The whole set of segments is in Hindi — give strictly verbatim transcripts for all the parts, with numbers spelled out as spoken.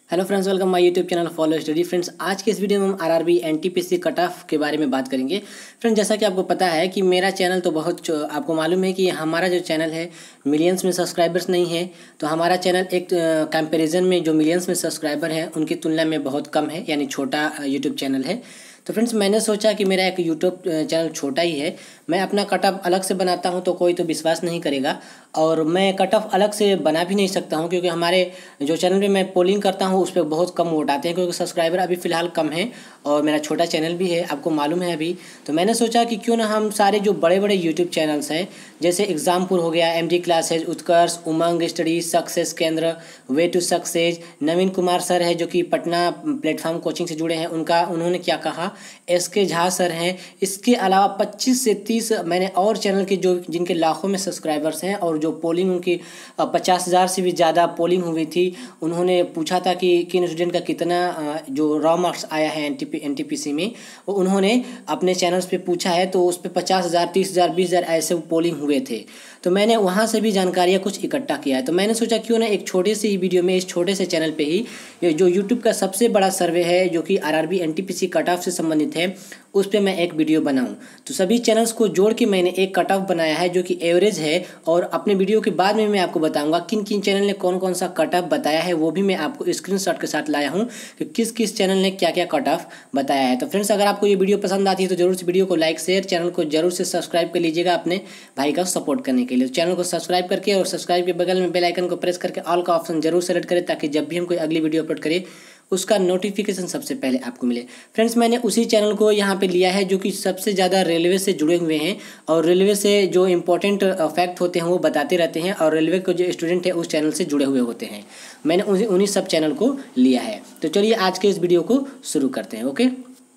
Hello friends, welcome my YouTube channel follow study. Friends, आज के इस वीडियो में हम आरआरबी एनटीपीसी कट ऑफ के बारे में बात करेंगे। फ्रेंड्स, जैसा कि आपको पता है कि मेरा चैनल तो बहुत आपको मालूम है कि हमारा जो चैनल है मिलियंस में सब्सक्राइबर्स नहीं है। तो हमारा चैनल एक कंपैरिजन में जो मिलियंस में सब्सक्राइबर हैं उनकी तुलना में बहुत कम है, यानी छोटा यूट्यूब चैनल है। तो फ्रेंड्स, मैंने सोचा कि मेरा एक यूट्यूब चैनल छोटा ही है, मैं अपना कट ऑफ अलग से बनाता हूं तो कोई तो विश्वास नहीं करेगा, और मैं कट ऑफ अलग से बना भी नहीं सकता हूं क्योंकि हमारे जो चैनल पे मैं पोलिंग करता हूं उस पर बहुत कम वोट आते हैं क्योंकि सब्सक्राइबर अभी फ़िलहाल कम है और मेरा छोटा चैनल भी है, आपको मालूम है अभी। तो मैंने सोचा कि क्यों ना हम सारे जो बड़े बड़े यूट्यूब चैनल्स हैं, जैसे एग्जामपुर हो गया, M D classes, Utkarsh, Umang study, success Kendra, way to success, Naveen Kumar sir है जो कि पटना प्लेटफॉर्म कोचिंग से जुड़े हैं, उनका उन्होंने क्या कहा, एस के झा सर हैं। इसके अलावा पच्चीस से तीस मैंने और चैनल के जो जिनके लाखों में सब्सक्राइबर्स हैं और जो पोलिंग उनकी पचास हज़ार से भी ज़्यादा पोलिंग हुई थी, उन्होंने पूछा था कि किन स्टूडेंट का कितना जो रॉ मार्क्स आया है एनटीपी एनटीपीसी में, वो उन्होंने अपने चैनल्स पे पूछा है। तो उस पर पचास हज़ार तीस हज़ार बीस हज़ार ऐसे पोलिंग हुए थे। तो मैंने वहाँ से भी जानकारियाँ कुछ इकट्ठा किया है। तो मैंने सोचा क्यों ना एक छोटे से ही वीडियो में इस छोटे से चैनल पे ही जो यूट्यूब का सबसे बड़ा सर्वे है जो कि आरआरबी एनटीपीसी कट ऑफ से संबंधित है उस पर मैं एक वीडियो बनाऊं। तो सभी चैनल्स को जोड़ के मैंने एक कट ऑफ बनाया है जो कि एवरेज है, और अपने वीडियो के बाद में मैं आपको बताऊंगा किन किन चैनल ने कौन कौन सा कट ऑफ बताया है, वो भी मैं आपको स्क्रीनशॉट के साथ लाया हूं कि किस किस चैनल ने क्या क्या कट ऑफ बताया है। तो फ्रेंड्स, अगर आपको ये वीडियो पसंद आती है तो जरूर से वीडियो को लाइक शेयर, चैनल को जरूर से सब्सक्राइब कर लीजिएगा अपने भाई का सपोर्ट करने के लिए। तो चैनल को सब्सक्राइब करके और सब्सक्राइब के बगल में बेल आइकन को प्रेस करके ऑल का ऑप्शन जरूर सेलेक्ट करें ताकि जब भी हम कोई अगली वीडियो अपलोड करें उसका नोटिफिकेशन सबसे पहले आपको मिले। फ्रेंड्स, मैंने उसी चैनल को यहाँ पे लिया है जो कि सबसे ज़्यादा रेलवे से जुड़े हुए हैं और रेलवे से जो इम्पोर्टेंट फैक्ट होते हैं वो बताते रहते हैं, और रेलवे के जो स्टूडेंट है उस चैनल से जुड़े हुए होते हैं। मैंने उन्हीं उन्हीं सब चैनल को लिया है। तो चलिए आज के इस वीडियो को शुरू करते हैं। ओके,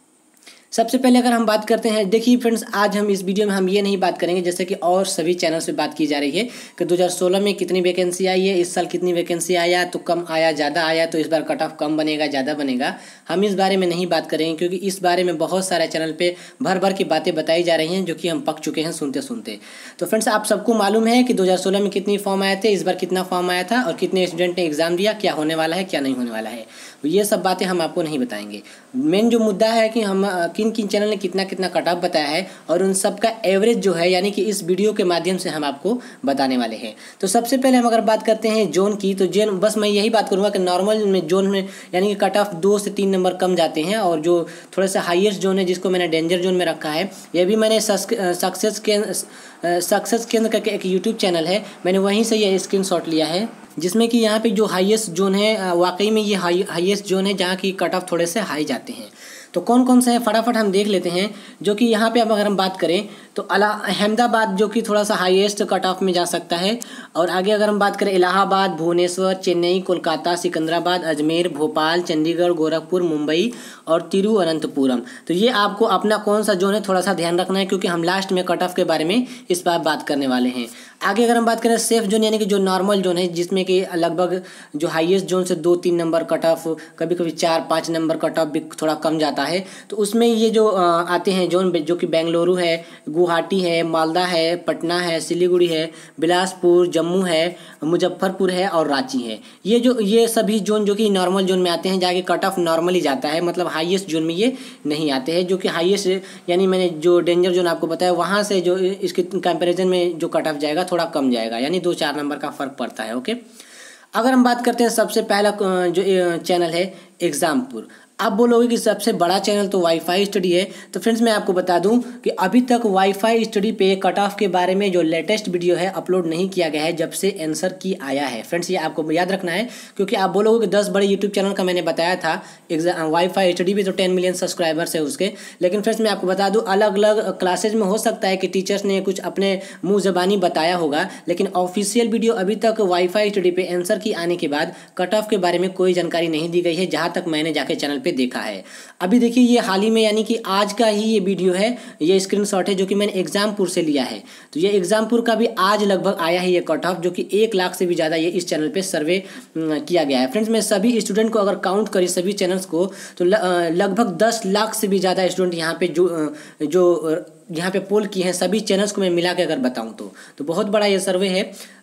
सबसे पहले अगर हम बात करते हैं, देखिए फ्रेंड्स, आज हम इस वीडियो में हम ये नहीं बात करेंगे जैसे कि और सभी चैनल्स पे बात की जा रही है कि दो हज़ार सोलह में कितनी वैकेंसी आई है, इस साल कितनी वैकेंसी आया, तो कम आया ज़्यादा आया, तो इस बार कट ऑफ कम बनेगा ज़्यादा बनेगा। हम इस बारे में नहीं बात करेंगे क्योंकि इस बारे में बहुत सारे चैनल पर भर भर की बातें बताई जा रही हैं जो कि हम पक चुके हैं सुनते सुनते। तो फ्रेंड्स, आप सबको मालूम है कि दो हज़ार सोलह में कितनी फॉर्म आए थे, इस बार कितना फॉर्म आया था और कितने स्टूडेंट ने एग्जाम दिया, क्या होने वाला है क्या नहीं होने वाला है, ये सब बातें हम आपको नहीं बताएंगे। मेन जो मुद्दा है कि हम किन किन चैनल ने कितना कितना कट ऑफ बताया है और उन सब का एवरेज जो है, यानी कि इस वीडियो के माध्यम से हम आपको बताने वाले हैं। तो सबसे पहले हम अगर बात करते हैं जोन की, तो जोन बस मैं यही बात करूंगा कि नॉर्मल में जोन में यानी कि कट ऑफ दो से तीन नंबर कम जाते हैं, और जो थोड़ा सा हाईएस्ट जोन है जिसको मैंने डेंजर जोन में रखा है, यह भी मैंने सक्सेस केंद्र सक्सेस केंद्र करके एक यूट्यूब चैनल है, मैंने वहीं से यह स्क्रीनशॉट लिया है, जिसमें कि यहाँ पे जो हाईएस्ट जोन है वाकई में ये हाई हाईएस्ट जोन है जहाँ की कट ऑफ थोड़े से हाई जाते हैं। तो कौन कौन से हैं फटाफट हम देख लेते हैं। जो कि यहाँ पे अब अगर हम बात करें तो अला अहमदाबाद जो कि थोड़ा सा हाईएस्ट कट ऑफ में जा सकता है, और आगे अगर हम बात करें इलाहाबाद, भुवनेश्वर, चेन्नई, कोलकाता, सिकंदराबाद, अजमेर, भोपाल, चंडीगढ़, गोरखपुर, मुंबई और तिरुवनंतपुरम। तो ये आपको अपना कौन सा जोन है थोड़ा सा ध्यान रखना है क्योंकि हम लास्ट में कट ऑफ के बारे में इस बार बात करने वाले हैं। आगे अगर हम बात करें सेफ जोन यानी कि जो नॉर्मल जोन है जिसमें कि लगभग जो हाईएस्ट जोन से दो तीन नंबर कट ऑफ, कभी कभी चार पाँच नंबर कट ऑफ भी थोड़ा कम जाता है, तो उसमें ये जो आते हैं जोन जो कि बेंगलुरु है, गुवाहाटी है, मालदा है, पटना है, सिलीगुड़ी है, बिलासपुर, जम्मू है, मुजफ्फरपुर है और रांची है। ये जो ये सभी जोन जो कि नॉर्मल जोन में आते हैं जाके कट ऑफ नॉर्मली जाता है, मतलब हाईएस्ट जोन में ये नहीं आते हैं। जो कि हाईएस्ट यानी मैंने जो डेंजर जोन आपको बताया वहाँ से जो इसके कंपैरिजन में जो कट ऑफ जाएगा थोड़ा कम जाएगा, यानी दो चार नंबर का फर्क पड़ता है। ओके, अगर हम बात करते हैं सबसे पहला जो चैनल है एग्जामपुर। आप बोलोगे कि सबसे बड़ा चैनल तो वाईफाई स्टडी है, तो फ्रेंड्स मैं आपको बता दूं कि अभी तक वाईफाई स्टडी पे कट ऑफ के बारे में जो लेटेस्ट वीडियो है अपलोड नहीं किया गया है जब से आंसर की आया है। फ्रेंड्स, ये आपको याद रखना है क्योंकि आप बोलोगे कि दस बड़े यूट्यूब चैनल का मैंने बताया था, एग्जाम वाईफाई स्टडी पे तो टेन मिलियन सब्सक्राइबर्स है उसके, लेकिन फ्रेंड्स मैं आपको बता दूँ अलग अलग क्लासेज में हो सकता है कि टीचर्स ने कुछ अपने मुँह ज़बानी बताया होगा, लेकिन ऑफिशियल वीडियो अभी तक वाईफाई स्टडी पे आंसर की आने के बाद कट ऑफ के बारे में कोई जानकारी नहीं दी गई है जहाँ तक मैंने जाके चैनल पर देखा है। अभी देखिए ये हाल ही में यानी कि आज का ही ये वीडियो है, ये स्क्रीनशॉट है जो कि मैंने एग्जामपुर से लिया है। तो ये एग्जामपुर का भी आज लगभग आया है ये कट ऑफ, जो कि एक लाख से भी ज़्यादा ये इस चैनल पे सर्वे किया गया है। फ्रेंड्स, मैं सभी स्टूडेंट को अगर काउंट करी सभी चैनल्स को तो लगभग दस लाख से भी ज़्यादा स्टूडेंट यहाँ पे जो जो यहाँ पे पोल किए हैं सभी चैनल्स को मैं मिला के अगर बताऊँ तो तो बहुत बड़ा ये सर्वे है।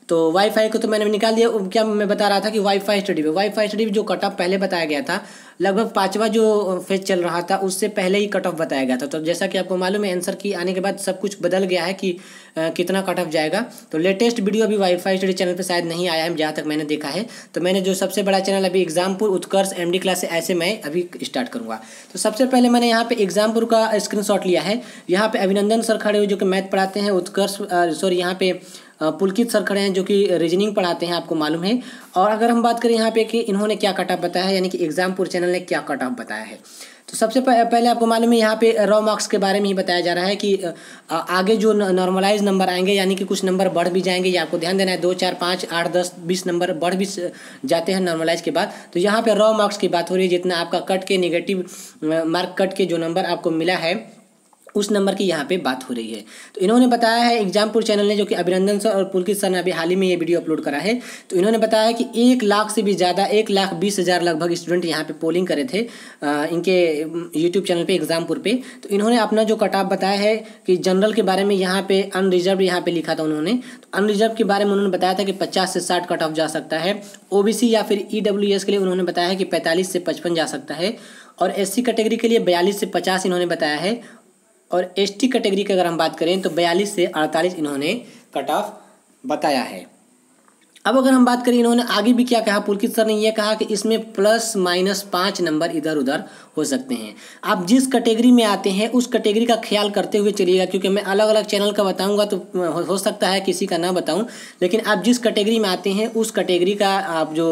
तो वाईफाई को तो मैंने निकाल दिया। क्या मैं बता रहा था कि वाईफाई स्टडी में वाईफाई स्टडी में जो कट ऑफ पहले बताया गया था, लगभग पाँचवा जो फेज चल रहा था उससे पहले ही कट ऑफ बताया गया था। तो जैसा कि आपको मालूम है आंसर की आने के बाद सब कुछ बदल गया है कि आ, कितना कट ऑफ जाएगा। तो लेटेस्ट वीडियो अभी वाईफाई स्टडी चैनल पे शायद नहीं आया है जहाँ तक मैंने देखा है। तो मैंने जो सबसे बड़ा चैनल अभी एग्जामपुर उत्कर्ष एमडी क्लास से ऐसे मैं अभी स्टार्ट करूँगा। तो सबसे पहले मैंने यहाँ पे एग्जामपुर का स्क्रीनशॉट लिया है। यहाँ पे अभिनंदन सर खड़े हुए जो कि मैथ पढ़ाते हैं, उत्कर्ष सॉरी यहाँ पे पुलकित सर खड़े हैं जो कि रीजनिंग पढ़ाते हैं, आपको मालूम है। और अगर हम बात करें यहाँ पे कि इन्होंने क्या कट ऑफ बताया है, यानी कि एग्जामपुर चैनल ने क्या कट ऑफ बताया है, तो सबसे पहले आपको मालूम है यहाँ पे रॉ मार्क्स के बारे में ही बताया जा रहा है कि आगे जो नॉर्मलाइज नंबर आएंगे, यानी कि कुछ नंबर बढ़ भी जाएंगे, ये आपको ध्यान देना है। दो चार पाँच आठ दस बीस नंबर बढ़ भी जाते हैं नॉर्मलाइज के बाद। तो यहाँ पे रॉ मार्क्स की बात हो रही है, जितना आपका कट के नेगेटिव मार्क कट के जो नंबर आपको मिला है उस नंबर की यहाँ पे बात हो रही है। तो इन्होंने बताया है एग्जामपुर चैनल ने, जो कि अभिनंदन सर और पुलकित सर ने अभी हाल ही में ये वीडियो अपलोड करा है। तो इन्होंने बताया कि एक लाख से भी ज़्यादा एक लाख बीस हज़ार लगभग स्टूडेंट यहाँ पे पोलिंग करे थे आ, इनके यूट्यूब चैनल पे एग्जामपुर पे। तो इन्होंने अपना जो कट ऑफ बताया है कि जनरल के बारे में यहाँ पे अनरिजर्व यहाँ पे लिखा था उन्होंने। तो अनरिजर्व के बारे में उन्होंने बताया था कि पचास से साठ कट ऑफ जा सकता है। ओ बी सी या फिर ई डब्ल्यू एस के लिए उन्होंने बताया है कि पैंतालीस से पचपन जा सकता है। और एस सी कैटेगरी के लिए बयालीस से पचास इन्होंने बताया है। और एसटी कैटेगरी की अगर हम बात करें तो बयालीस से अड़तालीस इन्होंने कट ऑफ बताया है। अब अगर हम बात करें इन्होंने आगे भी क्या कहा, पुलकित सर ने यह कहा कि इसमें प्लस माइनस पाँच नंबर इधर उधर हो सकते हैं। आप जिस कैटेगरी में आते हैं उस कैटेगरी का ख्याल करते हुए चलिएगा, क्योंकि मैं अलग अलग चैनल का बताऊंगा तो हो सकता है किसी का ना बताऊं, लेकिन आप जिस कैटेगरी में आते हैं उस कैटेगरी का आप जो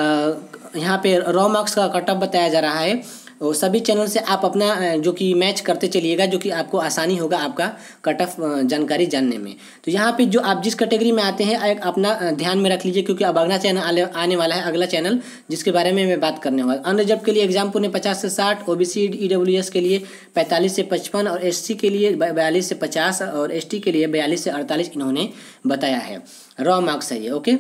यहाँ पे रॉ मार्क्स का कट ऑफ बताया जा रहा है, वो सभी चैनल से आप अपना जो कि मैच करते चलिएगा, जो कि आपको आसानी होगा आपका कट ऑफ जानकारी जानने में। तो यहाँ पे जो आप जिस कैटेगरी में आते हैं एक अपना ध्यान में रख लीजिए, क्योंकि अब अगला चैनल आने वाला है, अगला चैनल जिसके बारे में मैं बात करने वाला। अनरिजर्व के लिए एग्जामपुर ने पचास से साठ, ओबीसी ईडब्ल्यूएस के लिए पैंतालीस से पचपन और एससी के लिए बयालीस से पचास और एसटी के लिए बयालीस से अड़तालीस इन्होंने बताया है। रॉ मार्क्स है ये, ओके।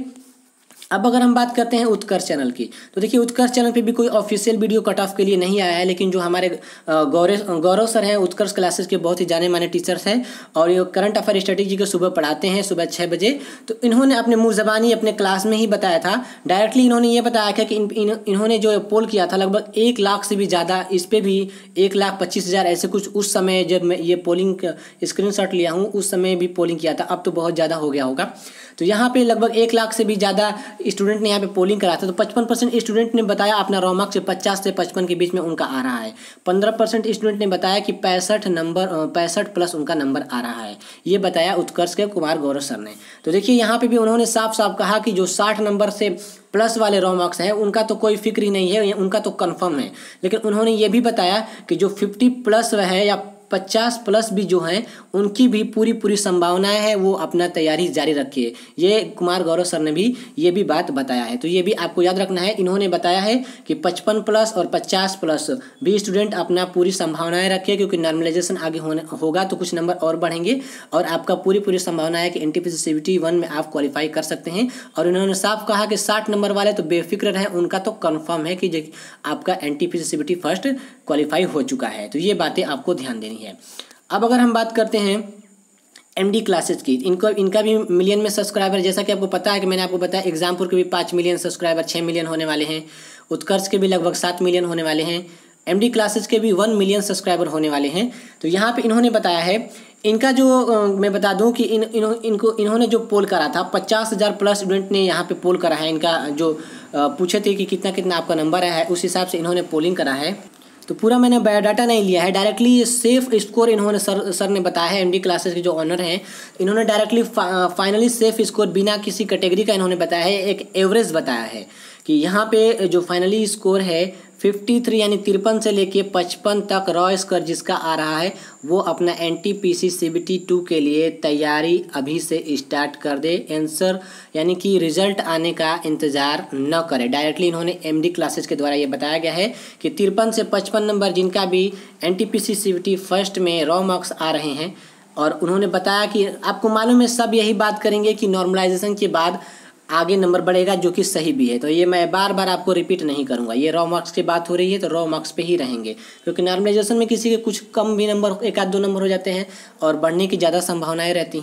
अब अगर हम बात करते हैं उत्कर्ष चैनल की, तो देखिए उत्कर्ष चैनल पे भी कोई ऑफिशियल वीडियो कट ऑफ के लिए नहीं आया है, लेकिन जो हमारे गौरव गौरव सर हैं उत्कर्ष क्लासेस के बहुत ही जाने माने टीचर्स हैं और ये करंट अफेयर स्ट्रेटेजी को सुबह पढ़ाते हैं सुबह छः बजे। तो इन्होंने अपने मुँह ज़बानी अपने क्लास में ही बताया था, डायरेक्टली इन्होंने ये बताया था कि इन, इन, इन्होंने जो पोल किया था लगभग एक लाख से भी ज़्यादा, इस पर भी एक लाख पच्चीस हज़ार ऐसे कुछ उस समय जब मैं ये पोलिंग स्क्रीन शॉट लिया हूँ उस समय भी पोलिंग किया था, अब तो बहुत ज़्यादा हो गया होगा। तो यहाँ पे लगभग एक लाख से भी ज़्यादा स्टूडेंट ने यहाँ पे पोलिंग करा था। तो पचपन परसेंट स्टूडेंट ने बताया अपना रॉ मार्क्स से पचास से पचपन के बीच में उनका आ रहा है। पंद्रह परसेंट स्टूडेंट ने बताया कि पैंसठ नंबर पैंसठ प्लस उनका नंबर आ रहा है। ये बताया उत्कर्ष के कुमार गौरव सर ने। तो देखिए यहाँ पे भी उन्होंने साफ साफ कहा कि जो साठ नंबर से प्लस वाले रॉ मार्क्स हैं उनका तो कोई फिक्र ही नहीं है, उनका तो कन्फर्म है। लेकिन उन्होंने ये भी बताया कि जो फिफ्टी प्लस है या पचास प्लस भी जो हैं उनकी भी पूरी पूरी संभावनाएं हैं, वो अपना तैयारी जारी रखिए। ये कुमार गौरव सर ने भी ये भी बात बताया है। तो ये भी आपको याद रखना है। इन्होंने बताया है कि पचपन प्लस और पचास प्लस भी स्टूडेंट अपना पूरी संभावनाएं रखिए, क्योंकि नॉर्मलाइजेशन आगे होने होगा तो कुछ नंबर और बढ़ेंगे और आपका पूरी पूरी संभावना है कि एनटीपीसी सीबीटी वन में आप क्वालिफाई कर सकते हैं। और इन्होंने साफ कहा कि साठ नंबर वाले तो बेफिक्र रहें, उनका तो कन्फर्म है कि आपका एनटीपीसी सीबीटी फर्स्ट क्वालिफाई हो चुका है। तो ये बातें आपको ध्यान देनी है। अब अगर हम बात करते हैं एमडी क्लासेस की, इनको इनका भी मिलियन में सब्सक्राइबर, जैसा कि आपको पता है कि मैंने आपको बताया एग्जामपुर के भी पाँच मिलियन सब्सक्राइबर छः मिलियन होने वाले हैं, उत्कर्ष के भी लगभग सात मिलियन होने वाले हैं, एमडी क्लासेस के भी वन मिलियन सब्सक्राइबर होने वाले हैं। तो यहाँ पे इन्होंने बताया है इनका जो आ, मैं बता दूं कि इन, इन इनको इन्होंने जो पोल करा था पचास हज़ार प्लस स्टूडेंट ने यहाँ पे पोल करा है। इनका जो आ, पूछे थे कि कितना कितना आपका नंबर है, उस हिसाब से इन्होंने पोलिंग करा है। तो पूरा मैंने बायोडाटा नहीं लिया है, डायरेक्टली सेफ स्कोर इन्होंने सर सर ने बताया है। एमडी क्लासेस के जो ऑनर हैं इन्होंने डायरेक्टली फा, फाइनली सेफ स्कोर बिना किसी कैटेगरी का इन्होंने बताया है, एक एवरेज बताया है कि यहाँ पे जो फाइनली स्कोर है तिरेपन यानी तिरपन से लेके पचपन तक रॉ स्कोर जिसका आ रहा है वो अपना एनटीपीसी सीबीटी टू के लिए तैयारी अभी से स्टार्ट कर दे। आंसर यानी कि रिजल्ट आने का इंतज़ार न करे। डायरेक्टली इन्होंने एमडी क्लासेस के द्वारा ये बताया गया है कि तिरपन से पचपन नंबर जिनका भी एनटीपीसी सीबीटी फर्स्ट में रॉ मार्क्स आ रहे हैं, और उन्होंने बताया कि आपको मालूम है सब यही बात करेंगे कि नॉर्मलाइजेशन के बाद आगे नंबर बढ़ेगा, जो कि सही भी है। तो ये मैं बार बार आपको रिपीट नहीं करूंगा। ये रॉ मार्क्स की बात हो रही है तो रॉ मार्क्स पे ही रहेंगे, क्योंकि नॉर्मलाइजेशन में किसी के कुछ कम भी नंबर एक आध दो नंबर हो जाते हैं और बढ़ने की ज़्यादा संभावनाएं रहती हैं।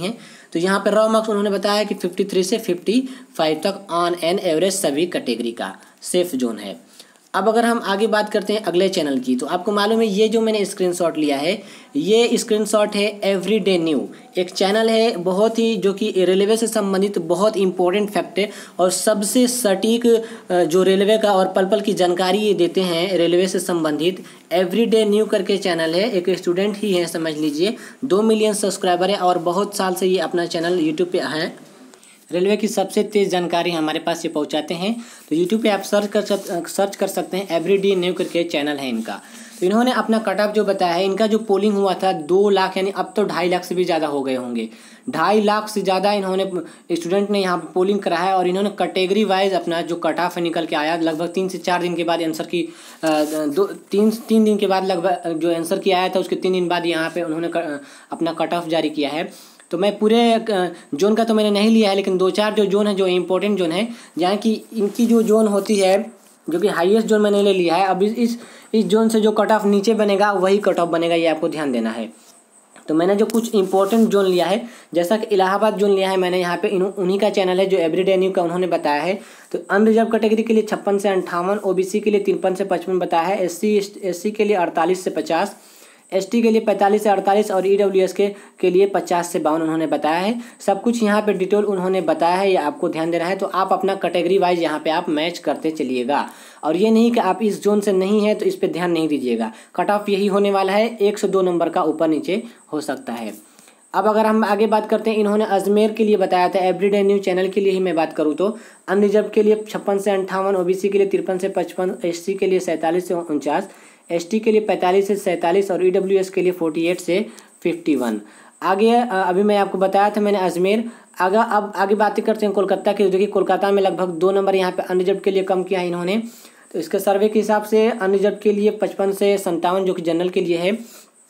तो यहाँ पर रॉ मार्क्स उन्होंने बताया कि फिफ्टी थ्री से फिफ्टी फाइव तक ऑन एन एवरेज सभी कैटेगरी का सेफ जोन है। अब अगर हम आगे बात करते हैं अगले चैनल की, तो आपको मालूम है ये जो मैंने स्क्रीनशॉट लिया है, ये स्क्रीनशॉट है एवरीडे न्यू, एक चैनल है बहुत ही जो कि रेलवे से संबंधित बहुत इंपॉर्टेंट फैक्ट है और सबसे सटीक जो रेलवे का और पल पल की जानकारी ये देते हैं रेलवे से संबंधित। एवरीडे न्यू करके चैनल है, एक स्टूडेंट ही है समझ लीजिए, दो मिलियन सब्सक्राइबर है और बहुत साल से ये अपना चैनल यूट्यूब पे है। रेलवे की सबसे तेज़ जानकारी हमारे पास ये पहुंचाते हैं। तो यूट्यूब पे आप सर्च कर सर्च कर सकते हैं, एवरीडे न्यू करके चैनल है इनका। तो इन्होंने अपना कट ऑफ जो बताया है, इनका जो पोलिंग हुआ था दो लाख यानी अब तो ढाई लाख से भी ज़्यादा हो गए होंगे, ढाई लाख से ज़्यादा इन्होंने स्टूडेंट ने यहाँ पर पोलिंग करा है और इन्होंने कैटेगरी वाइज अपना जो कट ऑफ निकल के आया। लगभग तीन से चार दिन के बाद आंसर की दो तीन तीन दिन के बाद लगभग जो आंसर की आया था उसके तीन दिन बाद यहाँ पे उन्होंने अपना कट ऑफ जारी किया है। तो मैं पूरे जोन का तो मैंने नहीं लिया है, लेकिन दो चार जो जोन है जो इम्पोर्टेंट जोन है, जहाँ की इनकी जो जोन होती है जो कि हाईएस्ट जोन मैंने ले लिया है। अब इस इस जोन से जो कट ऑफ नीचे बनेगा वही कट ऑफ बनेगा, ये आपको ध्यान देना है। तो मैंने जो कुछ इंपॉर्टेंट जोन लिया है, जैसा कि इलाहाबाद जोन लिया है मैंने, यहाँ पे उन्हीं का चैनल है जो एवरीडे न्यू का उन्होंने बताया है। तो अनरिजर्व कैटेगरी के लिए छप्पन से अंठावन, ओबीसी के लिए तिरपन से पचपन बताया है, एस सी एस सी के लिए अड़तालीस से पचास, एसटी के लिए पैंतालीस से अड़तालीस और ईडब्ल्यूएस के के लिए पचास से बावन उन्होंने बताया है। सब कुछ यहाँ पे डिटेल उन्होंने बताया है, ये आपको ध्यान देना है। तो आप अपना कैटेगरी वाइज यहाँ पे आप मैच करते चलिएगा और ये नहीं कि आप इस जोन से नहीं है तो इस पे ध्यान नहीं दीजिएगा। कट ऑफ यही होने वाला है, एक से दो नंबर का ऊपर नीचे हो सकता है। अब अगर हम आगे बात करते हैं, इन्होंने अजमेर के लिए बताया था, एवरीडे न्यू चैनल के लिए ही मैं बात करूँ तो अनरिजर्व के लिए छप्पन से अंठावन, ओबीसी के लिए तिरपन से पचपन, एससी के लिए सैंतालीस से उनचास, एसटी के लिए पैंतालीस से सैंतालीस और ईडब्ल्यूएस के लिए अड़तालीस से इक्यावन। आगे अभी मैं आपको बताया था मैंने अजमेर। आगे अब आगे बातें करते हैं कोलकाता की। देखिए कोलकाता में लगभग दो नंबर यहाँ पे अनरिजर्व के लिए कम किया है इन्होंने। तो इसके सर्वे के हिसाब से अनरिजर्व के लिए पचपन से संतावन जो कि जनरल के लिए है,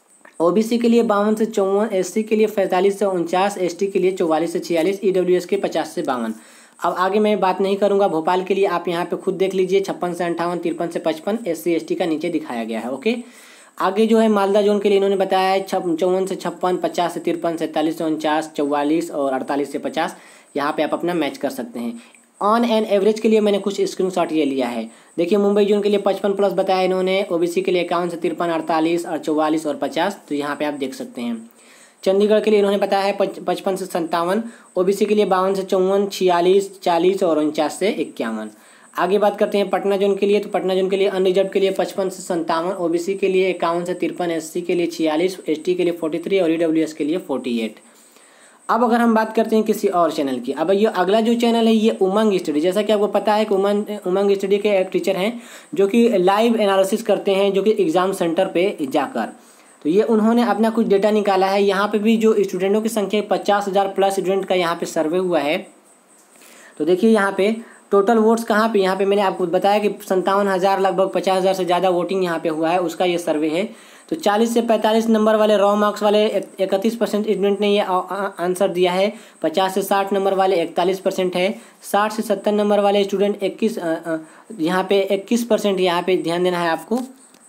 ओबीसी के लिए बावन से चौवन, एससी के लिए पैंतालीस से उनचास, एसटी के लिए चौवालीस से छियालीस, ईडब्ल्यूएस के पचास से बावन। अब आगे मैं बात नहीं करूंगा भोपाल के लिए, आप यहाँ पे खुद देख लीजिए, छप्पन से अंठावन, तिरपन से पचपन, एस सी एस टी का नीचे दिखाया गया है। ओके, आगे जो है मालदा जोन के लिए इन्होंने बताया है चौवन से छप्पन, पचास से तिरपन, सैंतालीस से उनचास, चौवालीस और अड़तालीस से पचास। यहाँ पे आप अपना मैच कर सकते हैं। ऑन एंड एवरेज के लिए मैंने कुछ स्क्रीनशॉट ये लिया है। देखिए मुंबई जोन के लिए पचपन प्लस बताया इन्होंने, ओबीसी के लिए इक्यावन से तिरपन, अड़तालीस और चौवालीस और पचास। तो यहाँ पे आप देख सकते हैं। चंडीगढ़ के लिए इन्होंने बताया है पचपन से संतावन, ओबीसी के लिए बावन से चौवन, छियालीस, चालीस और उनचास से इक्यावन। आगे बात करते हैं पटना जोन के लिए। तो पटना जोन के लिए अनरिजर्व के लिए पचपन से संतावन, ओबीसी के लिए इक्यावन से तिरपन, एससी के लिए छियालीस, एसटी के लिए तैंतालीस और ईडब्ल्यूएस के लिए अड़तालीस। अब अगर हम बात करते हैं किसी और चैनल की, अब ये अगला जो चैनल है ये उमंग स्टडी। जैसा कि आपको पता है कि उमंग उमंग स्टडी के एक टीचर हैं जो कि लाइव एनालिसिस करते हैं, जो कि एग्ज़ाम सेंटर पे जाकर। तो ये उन्होंने अपना कुछ डेटा निकाला है। यहाँ पे भी जो स्टूडेंटों की संख्या पचास हज़ार प्लस स्टूडेंट का यहाँ पे सर्वे हुआ है। तो देखिए यहाँ पे टोटल वोट्स कहाँ पे, यहाँ पे मैंने आपको बताया कि संतावन हज़ार लगभग पचास हज़ार से ज़्यादा वोटिंग यहाँ पे हुआ है, उसका ये सर्वे है। तो चालीस से पैंतालीस नंबर वाले रॉ मार्क्स वाले इकतीस परसेंट स्टूडेंट ने ये आंसर दिया है। पचास से साठ नंबर वाले इकतालीस परसेंट है। साठ से सत्तर नंबर वाले स्टूडेंट इक्कीस यहाँ पे इक्कीस परसेंट यहाँ पे ध्यान देना है आपको।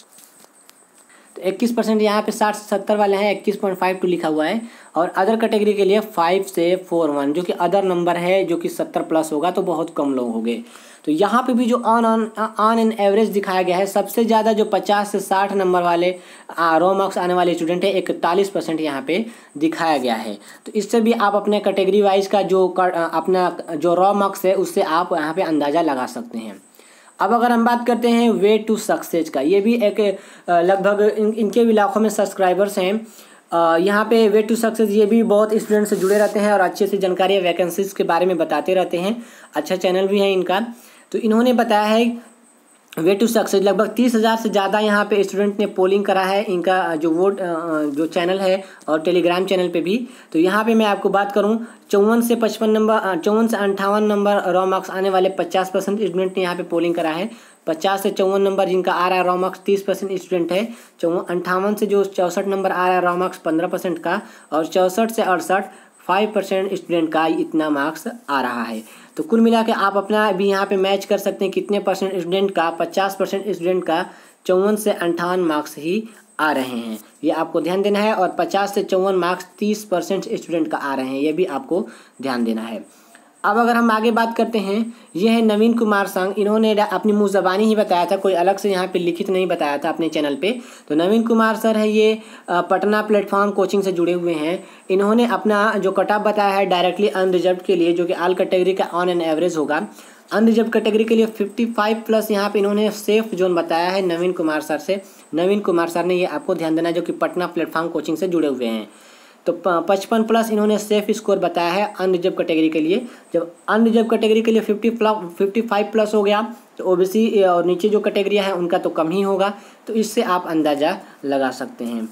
तो इक्कीस परसेंट यहाँ पे साठ से सत्तर वाले हैं, इक्कीस पॉइंट फाइव टू लिखा हुआ है। और अदर कैटेगरी के लिए फाइव से फोर वन जो कि अदर नंबर है, जो कि सत्तर प्लस होगा, तो बहुत कम लोग हो गए। तो यहाँ पे भी जो on on on an average दिखाया गया है, सबसे ज़्यादा जो पचास से साठ नंबर वाले रॉ मार्क्स आने वाले स्टूडेंट है इकतालीस परसेंट यहाँ पे दिखाया गया है। तो इससे भी आप अपने कैटेगरी वाइज का जो अपना जो रॉ मार्क्स है उससे आप यहाँ पे अंदाज़ा लगा सकते हैं। अब अगर हम बात करते हैं वे टू सक्सेस का, ये भी एक लगभग इन, इनके भी लाखों में सब्सक्राइबर्स हैं। यहाँ पे वे टू सक्सेस ये भी बहुत स्टूडेंट से जुड़े रहते हैं और अच्छे से जानकारी वैकेंसीज के बारे में बताते रहते हैं। अच्छा चैनल भी है इनका। तो इन्होंने बताया है वे टू सक्सेस लगभग तीस हज़ार से ज़्यादा यहाँ पे स्टूडेंट ने पोलिंग करा है। इनका जो वोट जो चैनल है और टेलीग्राम चैनल पे भी। तो यहाँ पे मैं आपको बात करूँ चौवन से पचपन नंबर चौवन से अंठावन नंबर रॉ मार्क्स आने वाले पचास परसेंट स्टूडेंट ने यहाँ पे पोलिंग करा है। पचास से चौवन नंबर जिनका आ रहा है रॉ मार्क्स तीस परसेंट स्टूडेंट है। चौवन अंठावन से जो चौंसठ नंबर आ रहा है रॉ मार्क्स पंद्रह परसेंट का, और चौंसठ से अड़सठ फाइव परसेंट स्टूडेंट का इतना मार्क्स आ रहा है। तो कुल मिला के आप अपना भी यहाँ पे मैच कर सकते हैं कितने परसेंट स्टूडेंट का, पचास परसेंट स्टूडेंट का चौवन से अंठावन मार्क्स ही आ रहे हैं, ये आपको ध्यान देना है। और पचास से चौवन मार्क्स तीस परसेंट स्टूडेंट का आ रहे हैं, ये भी आपको ध्यान देना है। अब अगर हम आगे बात करते हैं, ये है नवीन कुमार संघ। इन्होंने अपनी मुँह ज़बानी ही बताया था, कोई अलग से यहाँ पे लिखित नहीं बताया था अपने चैनल पे। तो नवीन कुमार सर है, ये पटना प्लेटफॉर्म कोचिंग से जुड़े हुए हैं। इन्होंने अपना जो कट ऑफ बताया है डायरेक्टली अनरिजर्व्ड के लिए, जो कि ऑल कैटेगरी का ऑन एन एवरेज होगा। अनरिजर्व कैटेगरी के लिए पचपन प्लस यहाँ पे इन्होंने सेफ जोन बताया है नवीन कुमार सर से। नवीन कुमार सर ने ये आपको ध्यान देना है, जो कि पटना प्लेटफॉर्म कोचिंग से जुड़े हुए हैं। तो पचपन प्लस इन्होंने सेफ स्कोर बताया है अनरिजर्व कैटेगरी के लिए। जब अनरिजर्व कैटेगरी के लिए फिफ्टी फिफ्टी फाइव प्लस हो गया तो ओबीसी और नीचे जो कैटेगरियाँ हैं उनका तो कम ही होगा। तो इससे आप अंदाज़ा लगा सकते हैं।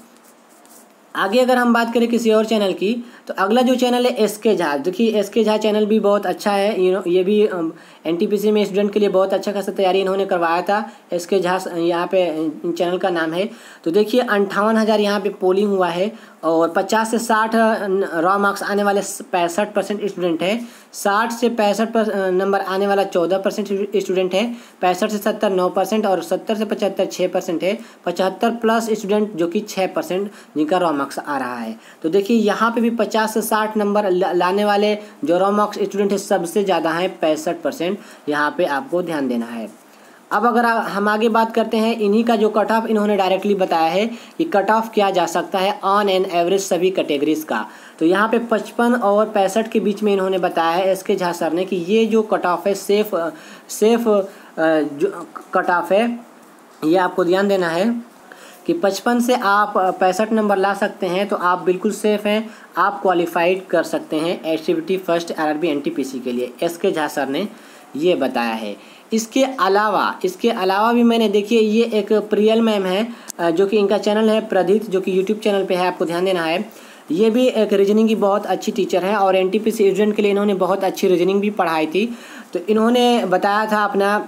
आगे अगर हम बात करें किसी और चैनल की, तो अगला जो चैनल है एस के झा। देखिए एस के झा चैनल भी बहुत अच्छा है, ये भी एनटीपीसी में स्टूडेंट के लिए बहुत अच्छा खासा तैयारी इन्होंने करवाया था। एस के झा यहाँ पे चैनल का नाम है। तो देखिए अंठावन हज़ार यहाँ पे पोलिंग हुआ है और पचास से साठ रॉ मार्क्स आने वाले पैंसठ परसेंट स्टूडेंट है। साठ से पैंसठ नंबर आने वाला चौदह परसेंट स्टूडेंट है। पैंसठ से सत्तर नौ परसेंट और सत्तर से पचहत्तर छः परसेंट है। पचहत्तर प्लस स्टूडेंट जो कि छः परसेंट जिनका रॉ मार्क्स आ रहा है। तो देखिए यहाँ पे भी पचास से साठ नंबर लाने वाले जो रॉ मार्क्स स्टूडेंट है सबसे ज़्यादा हैं, पैंसठ परसेंट। यहाँ पे आपको ध्यान देना है। अब अगर हम आगे बात करते हैं, इन्हीं का जो कट ऑफ इन्होंने डायरेक्टली बताया है कि कट ऑफ किया जा सकता है ऑन एन एवरेज सभी कैटेगरीज का। तो यहाँ पे पचपन और पैंसठ के बीच में इन्होंने बताया है एस के झा सर ने कि ये जो कट ऑफ है सेफ सेफ जो कट ऑफ है, ये आपको ध्यान देना है कि पचपन से आप पैंसठ नंबर ला सकते हैं तो आप बिल्कुल सेफ़ हैं, आप क्वालिफाइड कर सकते हैं एचटीबीटी फर्स्ट आरआरबी एनटीपीसी के लिए। एस के झा सर ने ये बताया है। इसके अलावा इसके अलावा भी मैंने देखिए ये एक प्रियल मैम है जो कि इनका चैनल है प्रदीप, जो कि यूट्यूब चैनल पे है, आपको ध्यान देना है। ये भी एक रीजनिंग की बहुत अच्छी टीचर है और एनटीपीसी स्टूडेंट के लिए इन्होंने बहुत अच्छी रीजनिंग भी पढ़ाई थी। तो इन्होंने बताया था अपना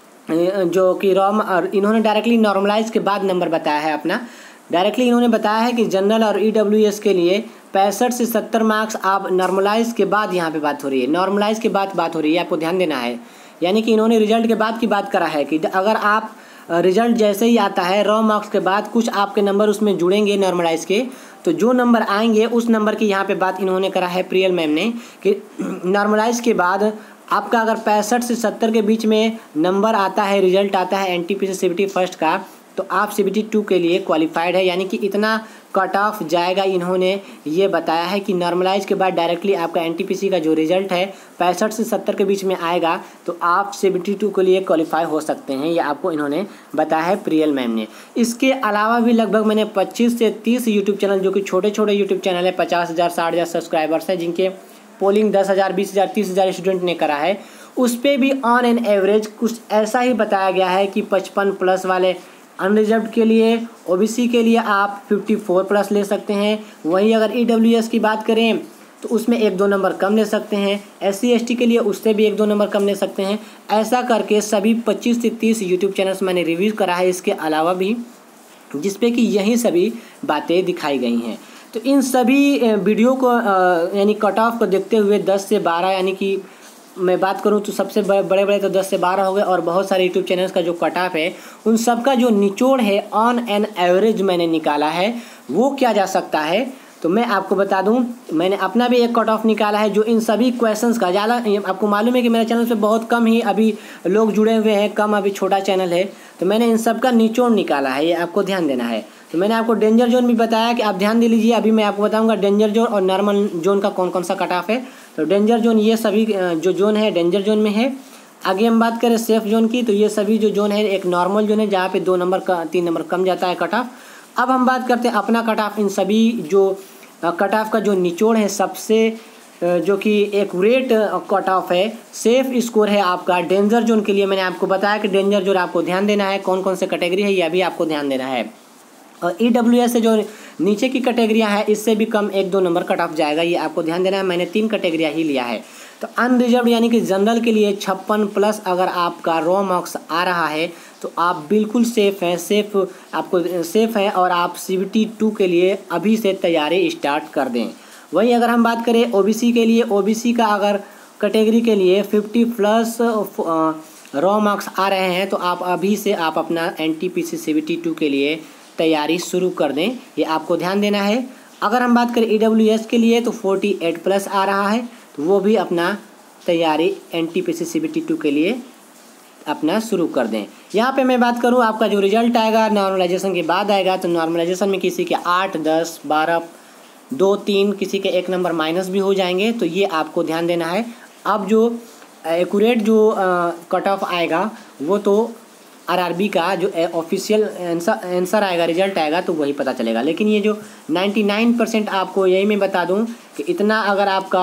जो कि रॉम और इन्होंने डायरेक्टली नॉर्मलाइज के बाद नंबर बताया है अपना। डायरेक्टली इन्होंने बताया है कि जनरल और ईडब्ल्यूएस के लिए पैंसठ से सत्तर मार्क्स आप नॉर्मलाइज के बाद यहाँ पे बात हो रही है, नॉर्मलाइज के बाद बात हो रही है, आपको ध्यान देना है। यानी कि इन्होंने रिजल्ट के बाद की बात करा है कि अगर आप रिजल्ट जैसे ही आता है रॉ मार्क्स के बाद कुछ आपके नंबर उसमें जुड़ेंगे नॉर्मलाइज के, तो जो नंबर आएंगे उस नंबर की यहाँ पे बात इन्होंने करा है प्रियल मैम ने कि नॉर्मलाइज के बाद आपका अगर पैंसठ से सत्तर के बीच में नंबर आता है, रिजल्ट आता है एनटीपीसी सीबीटी फर्स्ट का, तो आप सीबीटी टू के लिए क्वालिफाइड है। यानी कि इतना कट ऑफ जाएगा, इन्होंने ये बताया है कि नॉर्मलाइज के बाद डायरेक्टली आपका एनटीपीसी का जो रिजल्ट है पैंसठ से सत्तर के बीच में आएगा तो आप सीबीटी टू के लिए क्वालिफाई हो सकते हैं। ये आपको इन्होंने बताया है प्रियल मैम ने। इसके अलावा भी लगभग मैंने पच्चीस से तीस यूट्यूब चैनल, जो कि छोटे छोटे यूट्यूब चैनल है, पचास हज़ार साठ हज़ार सब्सक्राइबर्स हैं, जिनके पोलिंग दस हज़ार बीस हज़ार तीस हज़ार स्टूडेंट ने करा है, उस पर भी ऑन एन एवरेज कुछ ऐसा ही बताया गया है कि पचपन प्लस वाले अनरिजर्व्ड के लिए, ओबीसी के लिए आप चौवन प्लस ले सकते हैं। वहीं अगर ईडब्ल्यूएस की बात करें तो उसमें एक दो नंबर कम ले सकते हैं। एससी एसटी के लिए उससे भी एक दो नंबर कम ले सकते हैं। ऐसा करके सभी पच्चीस से तीस यूट्यूब चैनल्स मैंने रिव्यू करा है इसके अलावा भी, जिसपे कि यही सभी बातें दिखाई गई हैं। तो इन सभी वीडियो को यानी कट ऑफ को देखते हुए दस से बारह, यानी कि मैं बात करूं तो सबसे बड़े बड़े बड़े तो दस से बारह हो गए, और बहुत सारे यूट्यूब चैनल्स का जो कट ऑफ है उन सब का जो निचोड़ है ऑन एन एवरेज मैंने निकाला है वो क्या जा सकता है। तो मैं आपको बता दूं, मैंने अपना भी एक कट ऑफ निकाला है जो इन सभी क्वेश्चंस का, ज़्यादा आपको मालूम है कि मेरे चैनल पे बहुत कम ही अभी लोग जुड़े हुए हैं, कम अभी छोटा चैनल है, तो मैंने इन सब का निचोड़ निकाला है, ये आपको ध्यान देना है। तो मैंने आपको डेंजर जोन भी बताया कि आप ध्यान दे लीजिए। अभी मैं आपको बताऊंगा डेंजर जोन और नॉर्मल जोन का कौन कौन सा कट ऑफ है। तो डेंजर जोन ये सभी जो जोन है डेंजर जोन में है। आगे हम बात करें सेफ जोन की, तो ये सभी जो जोन है एक नॉर्मल जोन है जहाँ पे दो नंबर का तीन नंबर कम जाता है कट ऑफ। अब हम बात करते हैं अपना कट ऑफ। इन सभी जो कट ऑफ का जो निचोड़ है सबसे जो कि एक्यूरेट कट ऑफ है, सेफ स्कोर है आपका डेंजर जोन के लिए। मैंने आपको बताया कि डेंजर जोन आपको ध्यान देना है, कौन कौन से कैटेगरी है यह भी आपको ध्यान देना है। और ई डब्ल्यू एस से जो नीचे की कैटेगरियाँ हैं इससे भी कम एक दो नंबर कट ऑफ जाएगा, ये आपको ध्यान देना है। मैंने तीन कैटेगरियाँ ही लिया है। तो अनरिजर्व यानी कि जनरल के लिए छप्पन प्लस अगर आपका रॉ मार्क्स आ रहा है तो आप बिल्कुल सेफ़ हैं, सेफ आपको सेफ़ हैं और आप सी बी टी टू के लिए अभी से तैयारी स्टार्ट कर दें। वहीं अगर हम बात करें ओ बी सी के लिए, ओ बी सी का अगर कैटेगरी के लिए पचास प्लस रॉ मार्क्स आ रहे हैं तो आप अभी से आप अपना N T P C C B T two के लिए तैयारी शुरू कर दें, ये आपको ध्यान देना है। अगर हम बात करें ई डब्ल्यू एस के लिए तो अड़तालीस प्लस आ रहा है, तो वो भी अपना तैयारी N T P C C B T two के लिए अपना शुरू कर दें। यहाँ पे मैं बात करूँ आपका जो रिजल्ट आएगा नॉर्मलाइजेशन के बाद आएगा, तो नॉर्मलाइजेशन में किसी के आठ दस बारह दो तीन किसी के एक नंबर माइनस भी हो जाएंगे, तो ये आपको ध्यान देना है। अब जो एक्यूरेट जो कट ऑफ आएगा वो तो आरआरबी का जो ऑफिशियल आंसर आंसर आएगा, रिजल्ट आएगा तो वही पता चलेगा। लेकिन ये जो निन्यानवे परसेंट आपको यही मैं बता दूं कि इतना अगर आपका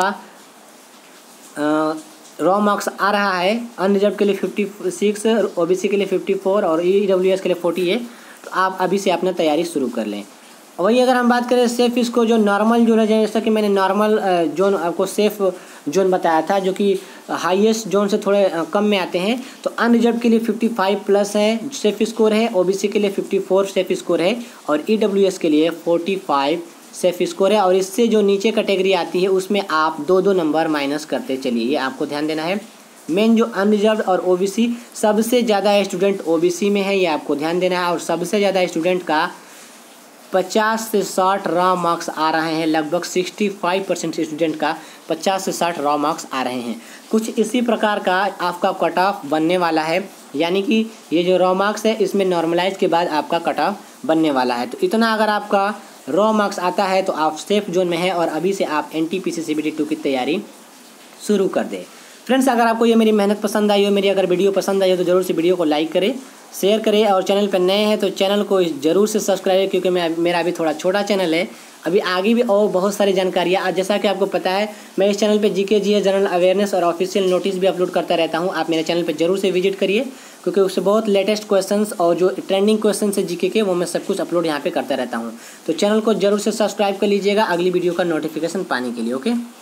रॉ मार्क्स आ रहा है, अनरिजर्व के लिए छप्पन, ओबीसी के लिए चौवन और ईडब्ल्यूएस के लिए अड़तालीस, तो आप अभी से अपना तैयारी शुरू कर लें। वही अगर हम बात करें सेफ इसको जो नॉर्मल जोन है, जैसा कि मैंने नॉर्मल जोन आपको सेफ जोन बताया था जो कि हाईएस्ट जोन से थोड़े कम में आते हैं, तो अनरिजर्व के लिए पचपन प्लस है सेफ स्कोर है, ओबीसी के लिए चौवन सेफ स्कोर है और ईडब्ल्यूएस के लिए पैंतालीस सेफ स्कोर है। और इससे जो नीचे कैटेगरी आती है उसमें आप दो दो नंबर माइनस करते चलिए, ये आपको ध्यान देना है। मेन जो अनरिजर्व और ओबीसी, सबसे ज़्यादा स्टूडेंट ओबीसी में है, ये आपको ध्यान देना है। और सबसे ज़्यादा स्टूडेंट का पचास से साठ रॉ मार्क्स आ रहे हैं, लगभग पैंसठ परसेंट स्टूडेंट का पचास से साठ रॉ मार्क्स आ रहे हैं। कुछ इसी प्रकार का आपका कट ऑफ बनने वाला है, यानी कि ये जो रॉ मार्क्स है इसमें नॉर्मलाइज के बाद आपका कट ऑफ बनने वाला है। तो इतना अगर आपका रॉ मार्क्स आता है तो आप सेफ जोन में हैं और अभी से आप N T P C C B T two की तैयारी शुरू कर दें। फ्रेंड्स, अगर आपको ये मेरी मेहनत पसंद आई हो, मेरी अगर वीडियो पसंद आई हो तो ज़रूर से वीडियो को लाइक करें, शेयर करें और चैनल पर नए हैं तो चैनल को ज़रूर से सब्सक्राइब, क्योंकि मैं मेरा अभी थोड़ा छोटा चैनल है, अभी आगे भी और बहुत सारी जानकारियाँ, आज जैसा कि आपको पता है मैं इस चैनल पे जीके जी जनरल अवेयरनेस और ऑफिशियल नोटिस भी अपलोड करता रहता हूँ। आप मेरे चैनल पे जरूर से विजिट करिए, क्योंकि उससे बहुत लेटेस्ट क्वेश्चंस और जो ट्रेंडिंग क्वेश्चंस है जीके के वो मैं सब कुछ अपलोड यहाँ पे करता रहता हूँ। तो चैनल को जरूर से सब्सक्राइब कर लीजिएगा अगली वीडियो का नोटिफिकेशन पाने के लिए। ओके।